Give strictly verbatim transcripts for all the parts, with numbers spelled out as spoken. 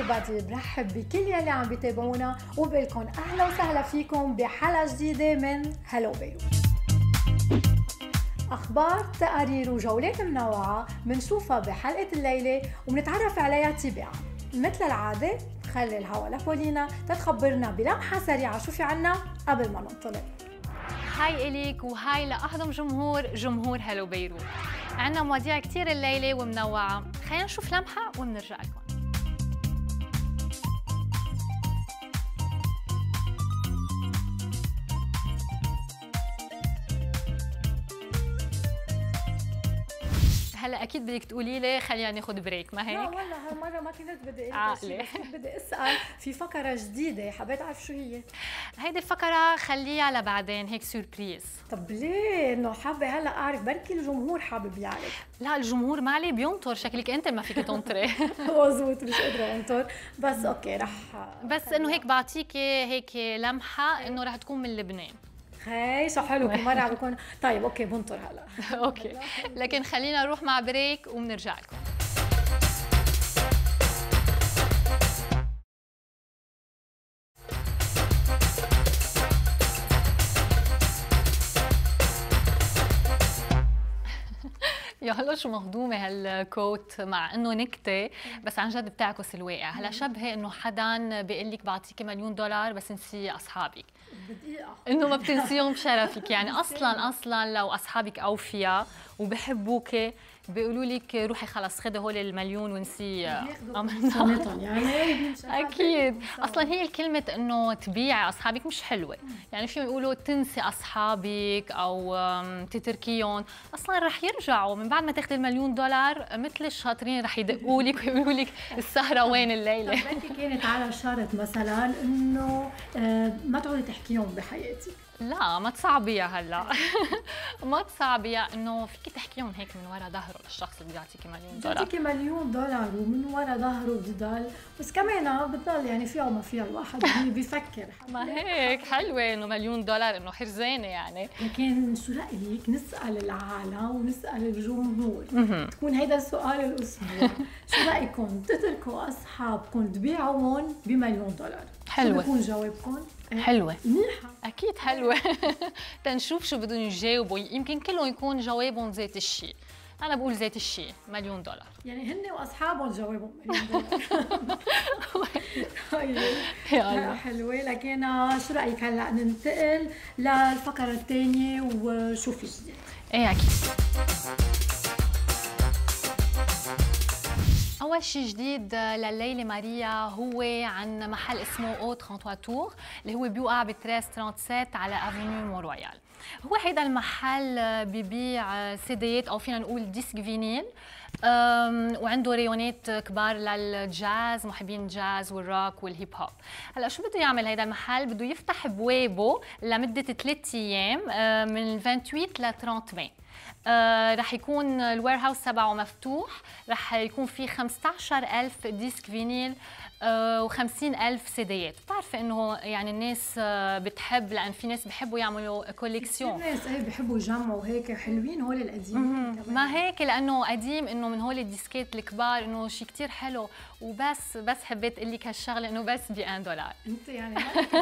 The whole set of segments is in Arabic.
everybody، برحب بكل يلي عم بيتابعونا وبقلكن اهلا وسهلا فيكم بحلقه جديده من هلو بيروت. اخبار، تقارير وجولات منوعه منشوفها بحلقه الليله وبنتعرف عليها تباعا. مثل العاده بخلي الهوا لبولينا تتخبرنا بلمحه سريعه شو في عنا قبل ما ننطلق. هاي إليك وهاي لأهضم جمهور جمهور هلو بيروت. عنا مواضيع كتير الليلة ومنوعة، خلينا نشوف لمحة ومنرجع لكم. هلا اكيد بدك تقولي لي خلينا ناخذ بريك، ما هيك؟ لا والله هالمره ما كنت بدي عقلي بس بدي اسال في فقره جديده حبيت اعرف شو هي. هيدي الفقره خليها لبعدين، هيك سوربريز. طب ليه؟ انه حابه هلا اعرف، بركي الجمهور حابب يعرف. لا الجمهور ما عليه بينطر، شكلك انت ما فيك تنطري. مزبوط مش قادره انطر، بس اوكي رح بس انه هيك بعطيكي هيك لمحه انه رح تكون من لبنان. خي شو حلو، كل مره عم بكون طيب اوكي بنطر هلا. اوكي لكن خلينا نروح مع بريك وبنرجع لكم. يا هلا شو مهضومه هالكوت، مع انه نكته بس عن جد بتعكس الواقع. هلا شبهه انه حدا بيقول لك بعطيكي مليون دولار بس انسي اصحابك، بدقيقه انه ما بتنسيهم بشرفك. يعني اصلا اصلا لو اصحابك اوفياء وبحبوك بيقولوا لك روحي خلص خدي هول المليون ونسي امانتهم. يعني اكيد اصلا هي الكلمه انه تبيعي اصحابك مش حلوه. يعني فيهم يقولوا تنسي اصحابك او تتركيهم، اصلا رح يرجعوا من بعد ما تاخذي المليون دولار مثل الشاطرين رح يدقوا لك ويقولوا لك السهره وين الليله. طب بركي كانت على شرط مثلا انه ما تعودي تحكيهم بحياتك. لا ما تصعبيها هلا. ما تصعبيها، انه فيك تحكيهم هيك من ورا ظهره للشخص اللي بيعطيكي مليون دولار. بيعطيكي مليون دولار ومن ورا ظهره بضل، بس كمان بتضل يعني فيها وما فيها، الواحد بيفكر. ما هيك حلوه انه مليون دولار انه حرزانه يعني. لكن شو رايك نسال العالم ونسال الجمهور؟ تكون هيدا سؤال الاسبوع. شو رايكم تتركوا اصحابكم تبيعوهم بمليون دولار؟ حلوه. شو بكون جوابكم؟ حلوة منيحة أكيد حلوة. تنشوف شو بدهم يجاوبوا، يمكن كلهم يكون جوابهم ذات الشيء. أنا بقول ذات الشيء، مليون دولار. يعني هن وأصحابهم جوابهم مليون دولار. طيب حلوة. لكن شو رأيك هلا ننتقل للفقرة الثانية وشو في جديد؟ إيه أكيد. أول شيء جديد لليلة ماريا هو عن محل اسمه او ثلاثة وثلاثين تور اللي هو بيوقع ب ثلاثمية وسبعة وثلاثين على افنيو مون رويال. هو هيدا المحل ببيع سيديات او فينا نقول ديسك فينيل، وعنده ريونات كبار للجاز، محبين الجاز والروك والهيب هوب. هلا شو بده يعمل هيدا المحل؟ بده يفتح بوابه لمده ثلاث ايام من ثمانية وعشرين ل ثلاثين ماي. آه رح يكون الوير هاوس تبعه مفتوح، رح يكون في خمسة عشر ألف ديسك فينيل آه وخمسين ألف سيديات. بتعرفي انه يعني الناس آه بتحب، لان في ناس بحبوا يعملوا كوليكسيون. في ناس ايه بحبوا يجمعوا هيك، حلوين هول القديم. ما هيك لانه قديم، انه من هول الديسكات الكبار، انه شيء كثير حلو. وبس بس حبيت اقول لك هالشغله انه بس ب واحد دولار. انت يعني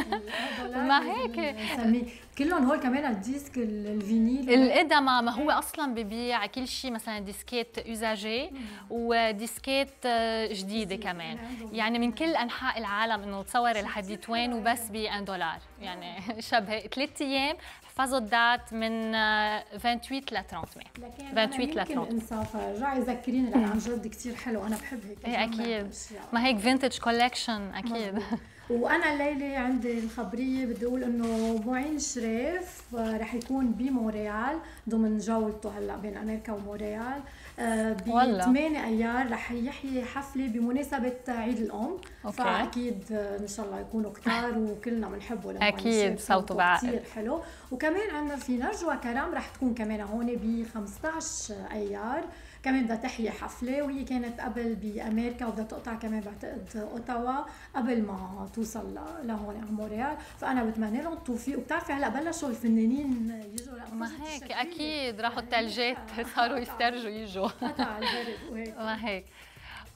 ما هيك كلهم هول كمان الديسك الفينيل القدم. ما هو اصلا ببيع كل شيء، مثلا ديسكات يوزاجي وديسكات جديده كمان، يعني من كل انحاء العالم. انه تصوري الحديد وين وبس ب واحد دولار، يعني شبه ثلاث ايام. حفظوا الدات من ثمانية وعشرين ل ثلاثين ماي. ثمانية وعشرين ل ثلاثين. انسى فرجعي ذكريني لان عن جد كثير حلو، انا بحب هيك. ايه اكيد، ما هيك فينتج كولكشن اكيد. وانا الليله عندي الخبريه، بدي اقول انه معين شريف رح يكون بمونريال ضمن جولته هلا بين امريكا ومونريال ب ثمانية ايار. رح يحيي حفله بمناسبه عيد الام. أوكي. فاكيد ان شاء الله يكونوا كتار وكلنا بنحبه لما اكيد صوته بعقل كثير حلو. وكمان عندنا في نجوى كرم رح تكون كمان هون ب خمسة عشر ايار، كمان بدها تحيي حفله، وهي كانت قبل بامريكا وبدها تقطع كمان بعتقد اوتاوا قبل ما توصل لهون على مونريال. فانا بتمنى لهم التوفيق. وبتعرفي هلا بلشوا الفنانين يجوا، ما هيك اكيد راحوا الثلجات صاروا يسترجوا يجوا. قطع البرد وهيك. ما هيك.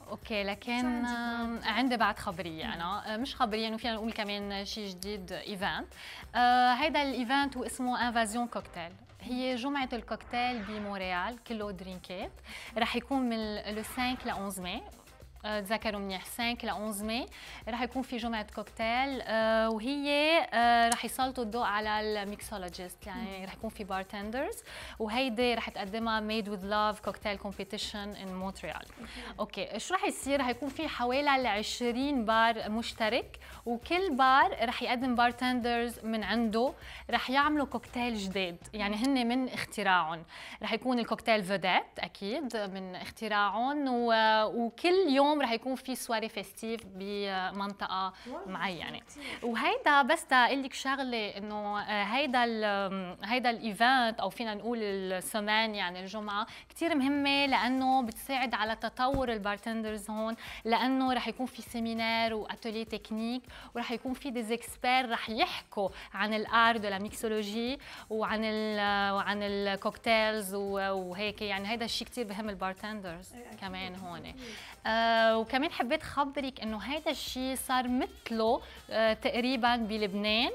اوكي لكن عندي بعد خبريه انا مش خبريه انه فينا نقول كمان شيء جديد ايفنت. آه هيدا الايفنت هو اسمه انفازيون كوكتيل. هي جمعه الكوكتيل بمونريال كله درينكات. رح يكون من لو خمسة ل احد عشر ماي. تذكروا منيح خمسة ل احد عشر ماي رح يكون في جمعه كوكتيل. آه وهي آه رح يسلطوا الضوء على الميكسولوجيست، يعني رح يكون في بارتندرز، وهيدي رح تقدمها ميد وذ لاف كوكتيل كومبيتيشن ان مونتريال. اوكي شو رح يصير؟ رح يكون في حوالي عشرين بار مشترك، وكل بار رح يقدم بارتندرز من عنده، رح يعملوا كوكتيل جديد، يعني هن من اختراعهم. رح يكون الكوكتيل فيدات اكيد من اختراعهم، وكل يوم رح يكون في سواري فيستيف بمنطقه معينه. وهيدا بس اقول لك شغله، انه هيدا ال هيدا الايفنت او فينا نقول السمان يعني الجمعه كثير مهمه، لانه بتساعد على تطور البارتندرز هون، لانه رح يكون في سيمينار واتولي تكنيك، ورح يكون في دي اكسبير رح يحكوا عن الار دو لا ميكسولوجي وعن ال وعن الكوكتيلز وهيك. يعني هيدا الشيء كثير بهم البارتندرز كمان هون. آه وكمان حبيت خبرك انه هيدا الشيء صار مثله آه تقريبا بلبنان،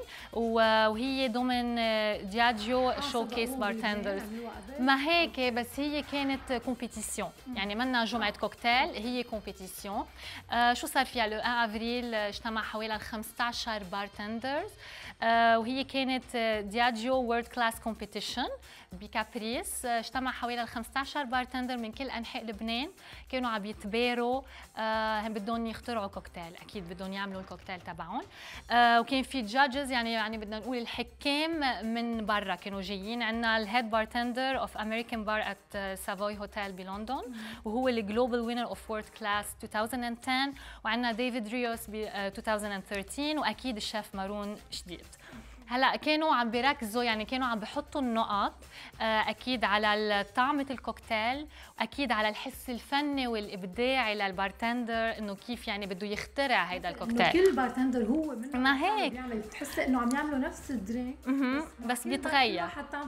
وهي ضمن دياجيو شوكيس بارتندرز. ما هيك بس هي كانت كومبيتيسيون، يعني منا جمعه كوكتيل، هي كومبيتيسيون. آه شو صار فيها؟ لو واحد افريل اجتمع حوالي خمسة عشر بارتندرز، آه وهي كانت دياجيو وورلد كلاس كومبيتيشن بكابريس. اجتمع حوالي خمسة عشر بارتندر من كل انحاء لبنان، كانوا عم يتباروا آه بدهم يخترعوا كوكتيل، اكيد بدهم يعملوا الكوكتيل تبعهم. آه وكان في جادجز، يعني يعني بدنا نقول الحكام من برا كانوا جايين. عندنا الهيد بارتندر اوف امريكان بار ات سافوي هوتيل بلندن، وهو الجلوبال وينر اوف وورلد كلاس ألفين وعشرة، وعندنا ديفيد ريوس ب ألفين وثلاثطعش، واكيد الشيف مارون شديد. هلا كانوا عم بيركزوا، يعني كانوا عم بحطوا النقط اكيد على طعمه الكوكتيل، واكيد على الحس الفني والابداعي للبارتندر، انه كيف يعني بده يخترع هيدا الكوكتيل. انه كل بارتندر هو منه ما هيك بيعمل، بتحسي انه عم يعملوا نفس الدرينك بس, بس بيتغير.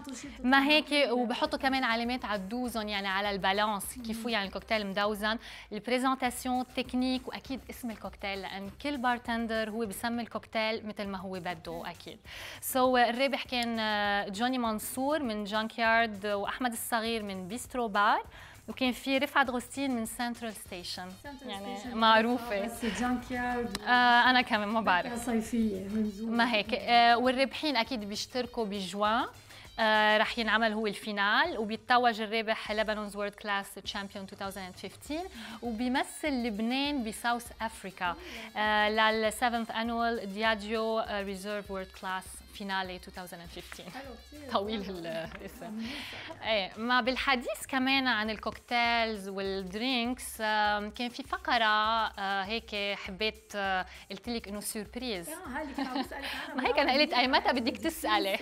ما هيك، وبحطوا كمان علامات على الدوزن، يعني على البالانس، كيف يعني الكوكتيل مدوزن، البريزنتاسيون، التكنيك، واكيد اسم الكوكتيل، لان كل بارتندر هو بسمي الكوكتيل مثل ما هو بده اكيد. سو so, الرابح كان جوني منصور من جانك يارد، واحمد الصغير من بيسترو بار، وكان في رفعت غوستين من سنترال ستيشن، يعني معروفه. بس جانك يارد آه انا كمان ما بعرف، صيفيه من زمان. ما هيك. آه والرابحين اكيد بيشتركوا بجوان. آه رح ينعمل هو الفينال، وبيتوج الرابح لبنان's وورلد كلاس تشامبيون ألفين وخمستاشر، وبيمثل لبنان بساوث افريكا آه للسفنث انوال دياجيو ريزيرف وورلد كلاس فينالي ألفين وخمستاشر. طويل الاسم. ايه ما بالحديث كمان عن الكوكتيلز والدرينكس، كان في فقره هيك حبيت قلت لك انه سوربريز. اه هذه كنت عم بسالك عنها. ما هيك انا قلت اي متى بدك تسالي.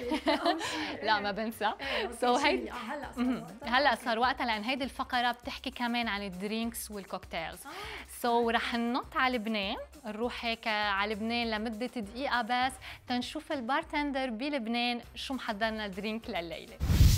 لا ما بنسى. سو هي هلا هلا صار وقتها، لان هيدي الفقره بتحكي كمان عن الدرينكس والكوكتيلز. سو رح ننط على لبنان، نروح هيك على لبنان لمده دقيقه بس تنشوف البارتندر بلبنان شو محضرنا درينك لليله.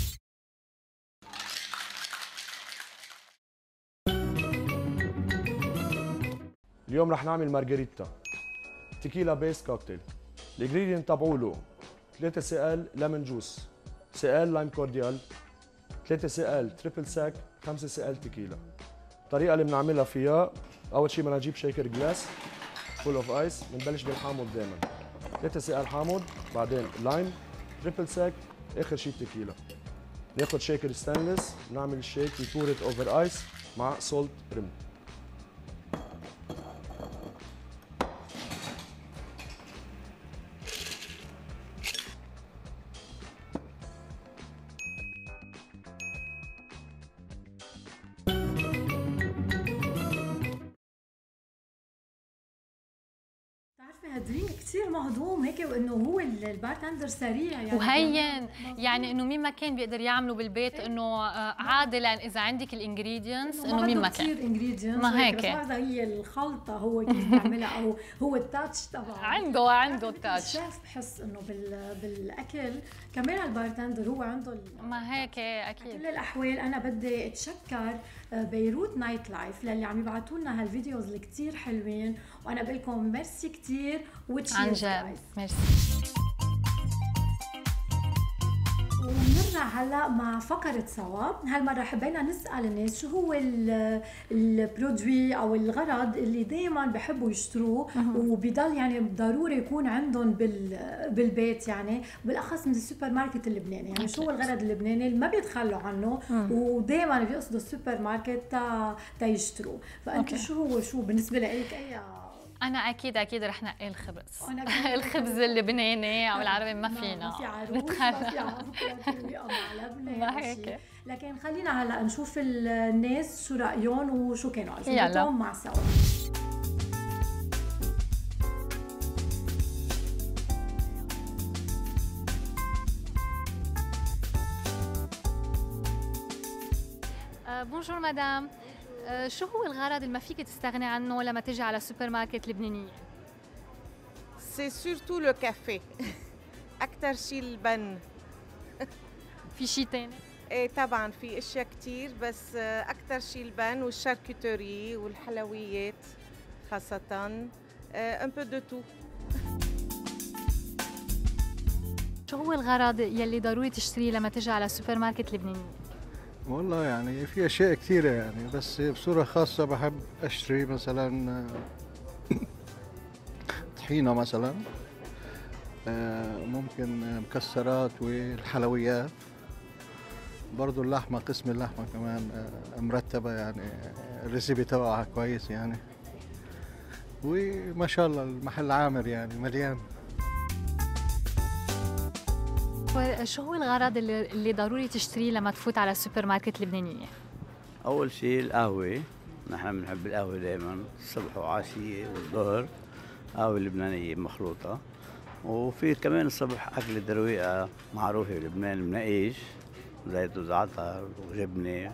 اليوم رح نعمل مارغريتا تيكيلا بيس كوكتيل. الانجريدينت تبعوله ثلاثة سي ال ليمون جوس، سي ال لايم كورديال، ثلاثة سي ال تريبل ساك، خمسة سي ال تيكيلا. الطريقة اللي بنعملها فيها، أول شيء بدنا نجيب شيكر جلاس فول اوف ايس، بنبلش بالحامض دائما. ثلاثة سي ال حامض، بعدين لايم، تريبل ساك، آخر شيء تيكيلا. ناخذ شيكر ستانلس، نعمل الشيك وتورت اوفر ايس مع سولت ريم. بتعرفي هالدرينك كثير مهضوم هيك، وانه هو البارتندر سريع يعني وهين يعني انه مين ما كان بيقدر يعمله بالبيت. إيه؟ انه عادي، لان اذا عندك الانجريدينتس انه مين ما كان كثير انجريدينتس ما هيك، بس هذا هي الخلطه هو كيف بيعملها او هو التاتش تبعه عنده عنده التاتش. الشيف بحس انه بال بالاكل كمان البارتندر هو عنده ما هيك اكيد. كل الاحوال انا بدي اتشكر بيروت نايت لايف للي عم يبعثوا لنا هالفيديوز اللي كثير حلوين، وانا بقول لكم ميرسي كثير وتشيرز. عن جد ميرسي. ونرجع هلا مع فقرة سوا. هالمرة حبينا نسأل الناس شو هو البرودوي او الغرض اللي دائما بحبوا يشتروه وبضل يعني ضروري يكون عندهم بالبيت، يعني بالاخص من السوبر ماركت اللبناني. يعني شو هو الغرض اللبناني اللي ما بيتخلوا عنه ودائما بيقصدوا السوبر ماركت تا تيشتروه؟ فانت شو هو شو بالنسبة لك اي؟ أنا أكيد أكيد رح نقي الخبز. الخبز اللبناني أو العربي ما فينا ما في عروس ما في عروس مع لبنة ما هيك. لكن خلينا هلا نشوف الناس شو رأيهم وشو كانوا عايزين مع سوا. بونجور مدام، شو هو الغرض اللي ما فيك تستغني عنه لما تيجي على السوبر ماركت اللبنانية؟ سي سورتو لو كافيه. أكثر شيء البن. في شيء ثاني؟ ايه طبعا في اشياء كثير، بس أكثر شيء البن والشاركوتري والحلويات خاصة. ان بو دو تو. شو هو الغرض يلي ضروري تشتريه لما تيجي على السوبر ماركت اللبنانية؟ والله يعني في اشياء كثيره يعني، بس بصوره خاصه بحب اشتري مثلا طحينه مثلا، ممكن مكسرات والحلويات، برضو اللحمه، قسم اللحمه كمان مرتبه يعني الريسيبي تبعها كويس يعني، وما شاء الله المحل عامر يعني مليان. شو هو الغرض اللي, اللي ضروري تشتريه لما تفوت على السوبر ماركت اللبنانية؟ أول شيء القهوة، نحن بنحب القهوة دائما الصبح وعشية والظهر، قهوة لبنانية مخلوطة. وفي كمان الصبح أكلة درويقة معروفة بلبنان، منقيش، زيت وزعتر وجبنة،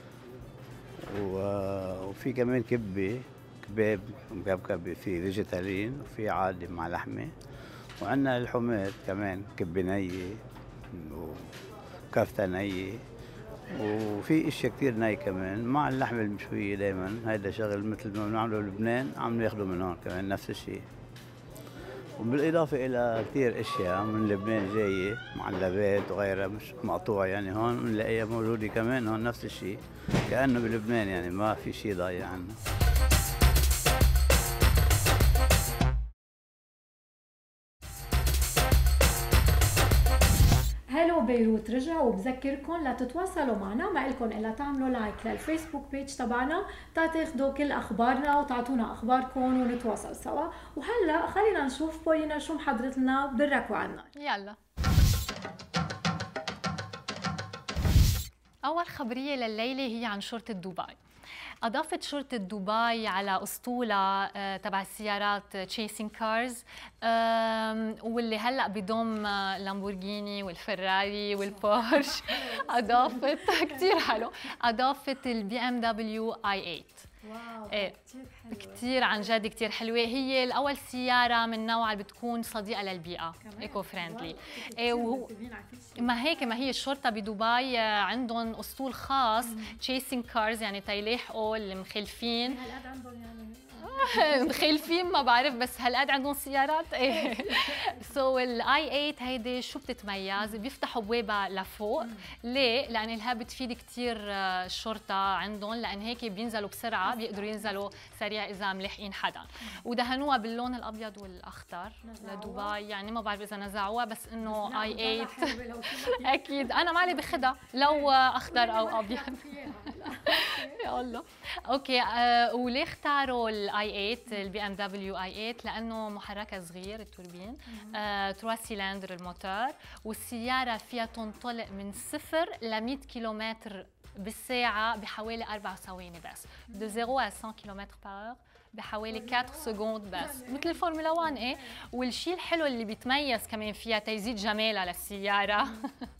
وفي كمان كبة، كباب مكبكبة، في فيجيتاريين وفي عادي مع لحمة، وعندنا اللحومات كمان، كبة نية وكفتة نية، وفي اشياء كثير ني كمان مع اللحمة المشوية. دائما هيدا شغل مثل ما بنعمله بلبنان عم ناخده من هون كمان نفس الشيء. وبالإضافة إلى كثير اشياء من لبنان جاية، معلبات وغيرها مش مقطوعة، يعني هون بنلاقيها موجودة كمان هون نفس الشيء، كأنه بلبنان يعني ما في شيء ضايع عنا. هلو بيروت رجع، وبذكركم لا تتواصلوا معنا، ما لكم الا تعملوا لايك للفيسبوك بيج تبعنا تا تاخذوا كل اخبارنا وتعطونا اخباركم ونتواصل سوا. وهلا خلينا نشوف بولينا شو محضرت لنا بالركوة عنا. يلا. اول خبريه لليله هي عن شرطه دبي. أضافت شرطة دبي على أسطولة تبع السيارات تشيسينج كارز، واللي هلأ بضم لامبورجيني والفراري والبورش. أضافت كتير حلو، أضافت البي ام دبليو اي ثمانية. واو إيه كتير حلوة، كتير عن جد كتير حلوة. هي الأول سيارة من نوعها اللي بتكون صديقة للبيئة، ايكو فريندلي. إيه وهو ما هيك، ما هي الشرطة بدبي عندهم أسطول خاص تشيسينج كارز، يعني تيلاحقوا المخلفين. هالقد عندهم يعني مخلفين ما بعرف، بس هالقد عندهم سيارات. ايه سو الاي ثمانية هيدي شو بتتميز؟ بيفتحوا بوابه لفوق. ليه؟ لان لها بتفيد كثير الشرطه عندهم، لان هيك بينزلوا بسرعه، بيقدروا ينزلوا سريع اذا ملاحقين حدا. ودهنوها باللون الابيض والاخضر لدبي، يعني ما بعرف اذا نزعوها، بس انه اي ثمانية اكيد انا مالي بخدها لو اخضر او ابيض. يا الله. اوكي آه وليه اختاروا الاي ثمانية البي ام دبليو اي ثمانية؟ لانه محركها صغير التوربين، آه، ثلاثة سيلندر الموتور، والسياره فيها تنطلق من صفر ل مية كيلومتر بالساعه بحوالي اربع ثواني بس. دو صفر à مية كيلومتر باور بحوالي أربعة سكوند بس، مثل الفورمولا واحد. ايه، والشيء الحلو اللي بيتميز كمان فيها تيزيد جمالها للسياره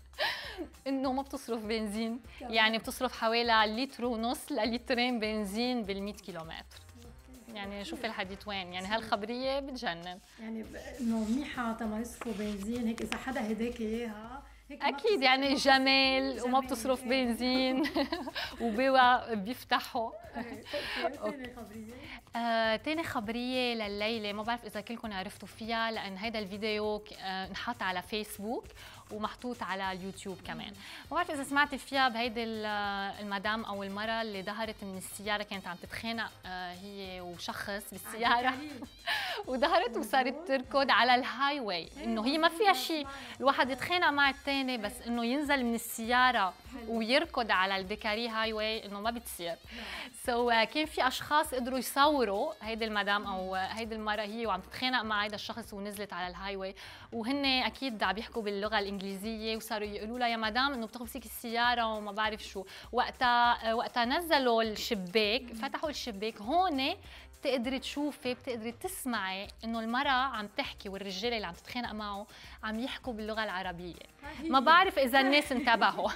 انه ما بتصرف بنزين، يعني بتصرف حوالي لتر ونص للترين بنزين بال100 كيلومتر. يعني شوفي الحديث وين، يعني هالخبريه بتجنن. يعني انه منيحه تما يصرفوا بنزين هيك، اذا حدا هداك اياها اكيد يعني جمال, جمال وما بتصرف بنزين وبوا بيفتحوا. ثاني خبريه آه، تاني خبريه لليله، ما بعرف اذا كلكم عرفتوا فيها لان هيدا الفيديو آه، انحط على فيسبوك ومحطوط على اليوتيوب كمان. ما بعرف اذا سمعتي فيها بهيدي المدام او المراه اللي ظهرت من السياره، كانت عم تتخانق آه هي وشخص بالسياره وظهرت وصارت تركض على الهاي واي، انه هي ما فيها شيء الواحد يتخانق مع الثاني، بس انه ينزل من السياره ويركض على الديكاري هاي واي انه ما بتصير. سو so, كان في اشخاص قدروا يصوروا هيدي المدام او هيدي المراه هي وعم تتخانق مع هيدا الشخص ونزلت على الهاي واي، وهن اكيد عم يحكوا باللغه الانجليزيه وصاروا يقولوا لها يا مدام انه بتمسك السياره وما بعرف شو. وقتها وقتها نزلوا الشباك، فتحوا الشباك، هون بتقدري تشوفي بتقدري تسمعي انه المراه عم تحكي والرجال اللي عم تتخانق معه عم يحكوا باللغه العربيه. ما بعرف اذا الناس انتبهوا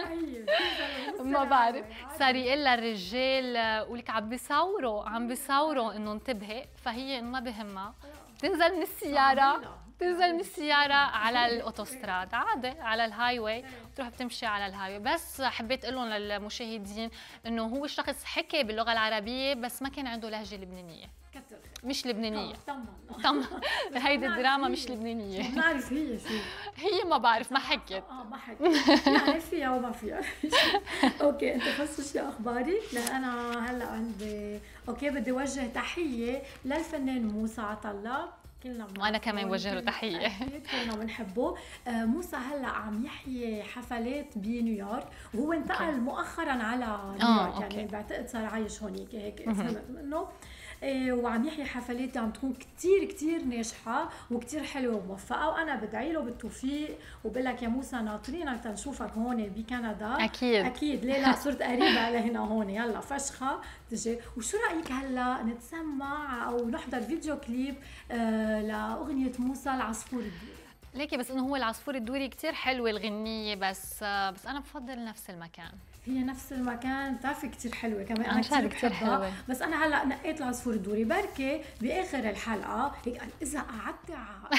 ما بعرف، صار يقول لها الرجال ولك عم بيصوروا عم بيصوروا انه انتبهي، فهي انه ما بهمها تنزل من السياره تنزل من السيارة على الأوتوستراد عادي على الهاي واي وتروح بتمشي على الهاي واي. بس حبيت أقول لهم للمشاهدين إنه هو الشخص حكي باللغة العربية بس ما كان عنده لهجة لبنانية، مش لبنانية. طمن هيدي الدراما مش لبنانية. بنعرف هي شو هي ما بعرف ما حكت اه ما حكت يعني فيها وما فيها. اوكي انت خلصوا شي اخباري؟ لا انا هلا عندي اوكي بدي اوجه تحية للفنان موسى عطله، كلنا وانا كمان بوجه له تحيه، كلنا بنحبه. آه موسى هلا عم يحيي حفلات بنيويورك، وهو انتقل مؤخرا على نيويورك، يعني بعتقد صار عايش هونيك هيك فهمت منه. إيه وعم يحيي حفلات عم تكون كتير كتير ناجحه وكتير حلوه وموفقه، وانا بدعي له بالتوفيق وبقول لك يا موسى ناطرينك تنشوفك هون بكندا. اكيد اكيد ليه لا، صرت قريبه علينا هون، يلا فشخه تجي. وشو رايك هلا نتسمع او نحضر فيديو كليب آه لاغنيه موسى العصفور الدوري؟ ليكي بس انه هو العصفور الدوري كتير حلوه الغنيه، بس آه بس انا بفضل نفس المكان. هي نفس المكان بتعرفي كتير حلوه كمان، انا كتير كتير حلوه، بس انا هلا نقيت العصفور الدوري بركي باخر الحلقه هيك اذا قعدت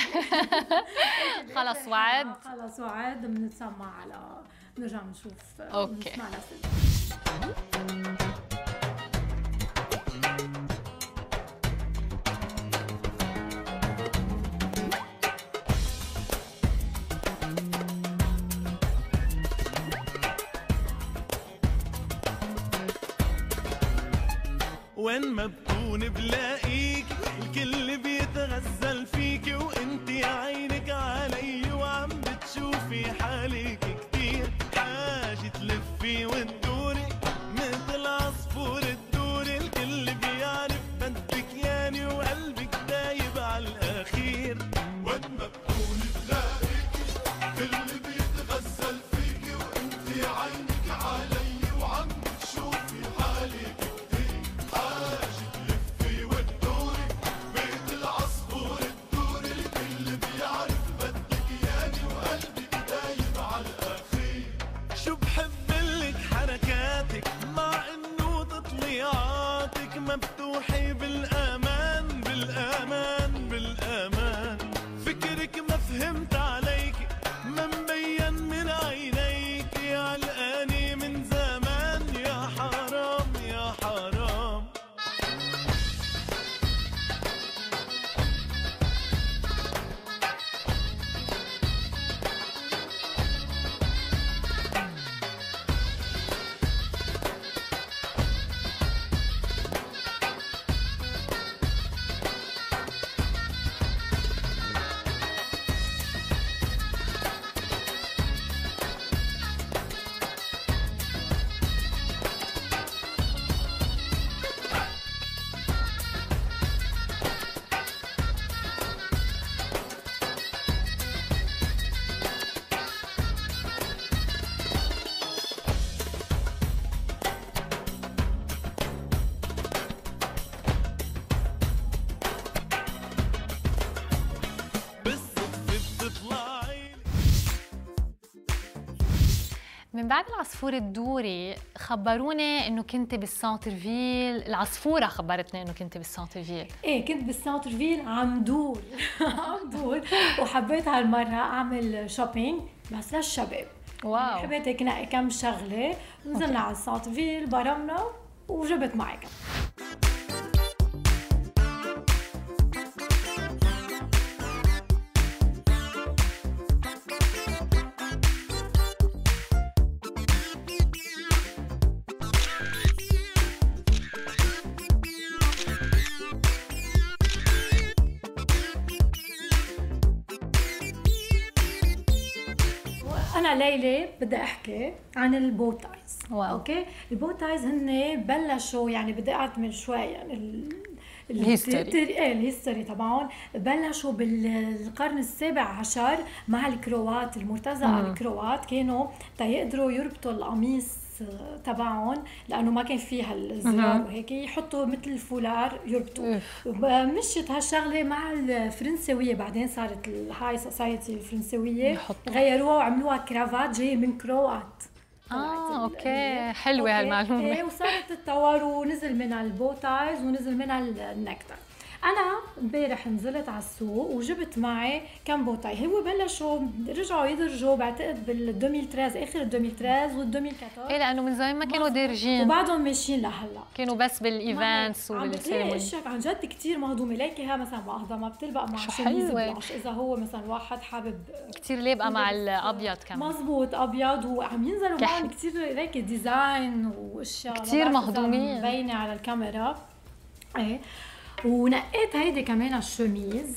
خلص وعد خلص وعد بنتسمع على نرجع نشوف اوكي نسمع نفس وين ما بكون بلاقيك الكل بيتغزل فيكي، وانتي عينك علي وعم بتشوفي حالك كتير، حاجة تلفي وتدوري مثل عصفور الدوري، الكل بيعرف بدك ياني وقلبك دايب عالاخير. وين ما بكون بلاقيك الكل بيتغزل فيكي، وانتي عينك علي وعم بتشوفي حالك مفتوحي بالأمان بالأمان بالأمان، فكرك ما فهمت عليكي ما مبين من عينيكي، علقاني من زمان يا حرام يا حرام. من بعد العصفور الدوري خبروني انه كنت بالسانتر فيل، العصفوره خبرتني انه كنت بالسانتر فيل. ايه كنت بالسانتر فيل عم دور عم دور وحبيت هالمره اعمل شوبينج بس للشباب. واو. حبيت هيك نقي كم شغله، نزلنا على السانتر فيل برمنا وجبت معي كم. أنا ليلى بدي أحكي عن البوتايز. واو. أوكي، البوتايز هن بلشوا يعني بدي أعطي شوي يعني ال الهيستوري. ايه الهيستوري تبعهم بلشوا بالقرن السابع عشر مع الكروات المرتزقة. الكروات كانوا تيقدروا يربطوا القميص تبعهم لانه ما كان فيها الزرار وهيك يحطوا مثل الفولار يربطوا. مشيت هالشغله مع الفرنسويه، بعدين صارت الهاي سوسايتي الفرنسويه غيروها وعملوها كرافات جايه من كروات. اه اوكي، حلوه هالمعلومه. ايه وصارت تتطور ونزل منها البوتايز ونزل منها النكتر. انا امبارح نزلت على السوق وجبت معي كم بوتاي. هو بلشوا رجعوا يدرجوا بعتقد بال ألفين وثلاثة، اخر ألفين وثلاثة وال ألفين وأربعطعش. ايه لانه من زمان ما كانوا دارجين وبعدهم ماشيين لهلا، كانوا بس بالايفنتس وبالسيرموني. اشياء عن جد كثير مهضومه، ليكي ها مثلا مقهضه ما بتلبق مع شميز بلاش اذا هو مثلا واحد حابب كثير لابقه مع الابيض كمان. مزبوط ابيض، وعم ينزلوا معهم كثير ليكي ديزاين واشياء كثير مهضومين مبينه على الكاميرا. ايه ونقيت هيدي كمان الشميز.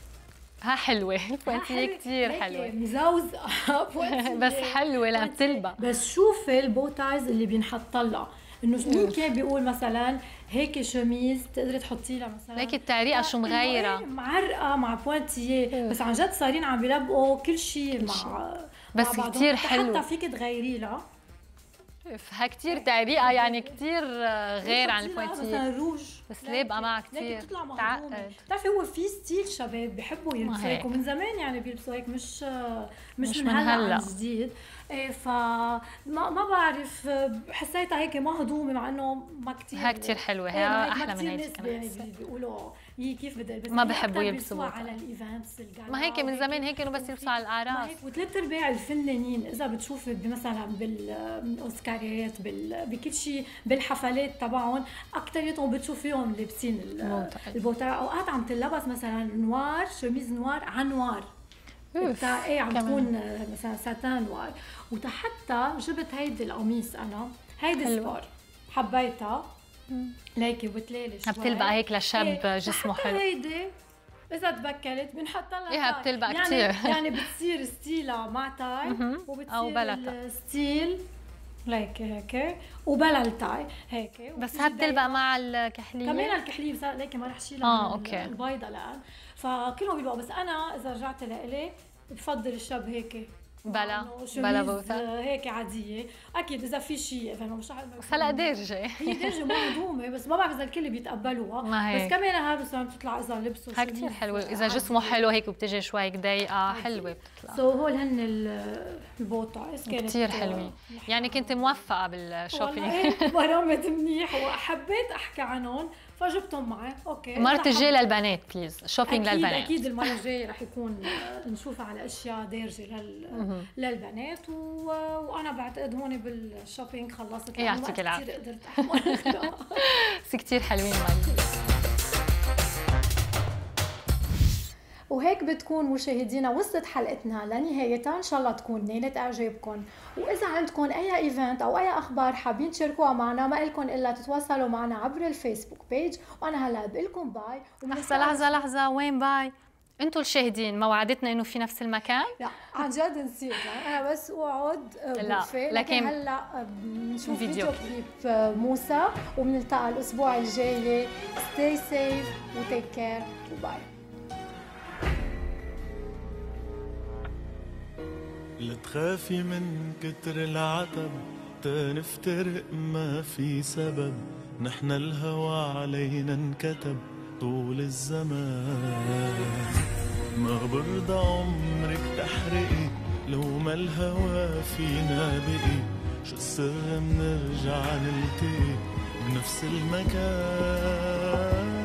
ها حلوه البوانتيه كثير حلوه مزوزه بس حلوه لما بتلبق. بس شوفي البوتايز اللي بينحط لها، انه مين كان بيقول مثلا هيك شميز بتقدري تحطي لها مثلا ليك التعريقه شو مغيره معرقه مع بوانتيه، بس عن جد صارين عم بيلبقوا كل شيء مع بس كثير حلو. حتى فيك تغيري لها ها كثير تعريقه يعني كثير غير عن البوانتيه. البوانتيه روج بس لابقه معها كثير تعقد. بتعرفي هو في ستيل شباب بحبوا يلبسوا هيك، ومن زمان يعني بيلبسوا هيك، مش مش, مش من هلا عن جديد. ايه فما ما بعرف، حسيتها هيك مهضومه مع انه ما كثير. ها كثير حلوه، هي احلى من هيدي كمان. بيقولوا يي كيف بدي البس، ما بحبوا يلبسوا على الايفنتس الجاليري. ما هيك من زمان هيك كانوا بس يلبسوا على الاعراس. وثلاث ارباع الفنانين اذا بتشوفي مثلا بالاوسكاريات بال... بكل شيء بالحفلات تبعهم اكثريتهم بتشوفيهم لابسين البوتاي. اوقات عم تلبس مثلا نوار، شميز نوار على نوار، وتا ايه عم تكون مثلا ساتان نوار. وحتى جبت هيدي القميص انا، هيدي سبور حبيتها ليكي وتلالي شوي، بتلبق هيك لشاب إيه جسمه حلو. هيدي اذا تبكلت بنحط لها ايه بتلبق يعني كثير يعني بتصير ستيلها مع تاي وبتصير الستيل ليك هيك وبلا التاي هيك. بس هاد بتلبق مع الكحليه كمان الكحليه، بس ليكي ما رح شيلها اه اوكي البيضه الان، فكلهم بيلبقوا. بس انا اذا رجعت لإلي بفضل الشاب هيك بلا بلا بوتا هيك عاديه. اكيد اذا في شيء فانه مش بس هلا دارجه هي دارجه مهضومه، بس ما بعرف اذا الكل بيتقبلوها. بس كمان هذا بس عم تطلع اذا لبسوا شيء كثير حلوه، اذا جسمه حلو هيك وبتجي شوي ضيقه حلوه بتطلع. سو هول هن البوتايز كانت كثير حلوين. يعني كنت موفقه بالشوبينج برمت منيح وحبيت احكي عنهم فجبتهم معي. اوكي المرة الجاية للبنات بليز، شوبينج للبنات. اكيد المرة الجاية رح يكون نشوفها على اشياء دارجة لل... للبنات و... وانا بعتقد هون بالشوبينج خلصت. يعطيك العافية. كثير قدرت احمل بس كثير حلوين مريم. وهيك بتكون مشاهدينا وصلت حلقتنا لنهايتها، ان شاء الله تكون نالت اعجابكم. واذا عندكم اي ايفنت او اي اخبار حابين تشاركوها معنا، ما لكم الا تتواصلوا معنا عبر الفيسبوك بيج. وانا هلا بقول لكم باي. لحظه لحظه لحظه وين باي؟ انتوا الشاهدين ما وعدتنا انه في نفس المكان؟ لا عن جد نسيت، انا بس اقعد بوفي. لكن هلا بنشوف فيديو كليب موسى وبنلتقى الاسبوع الجاي. ستي سيف وتيك كير وباي. لا تخافي من كتر العتب، تنفترق ما في سبب، نحنا الهوى علينا انكتب طول الزمان. ما برضى عمرك تحرقي لو ما الهوى فينا بقي، شو السر منرجع نلتقي بنفس المكان.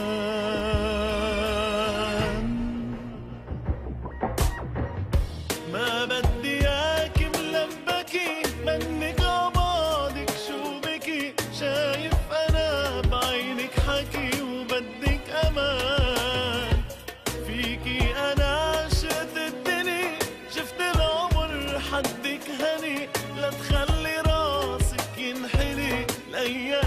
ما بدي اياكي ملبكي منك عبادك شو بكي، شايف انا بعينك حكي وبدك امان. فيكي انا عشقت الدنيا، شفت العمر حدك هني، لا تخلي راسك ينحني الايام